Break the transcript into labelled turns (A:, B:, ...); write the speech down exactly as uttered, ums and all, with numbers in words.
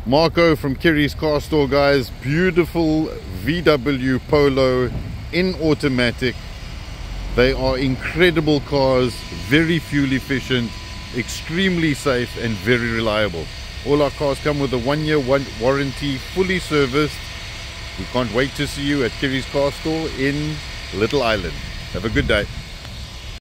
A: Marco from Kerry's Car Store, guys. Beautiful V W Polo in automatic. They are incredible cars, very fuel efficient, extremely safe and very reliable. All our cars come with a one year warranty, fully serviced. We can't wait to see you at Kerry's Car Store in Little Island. Have a good day.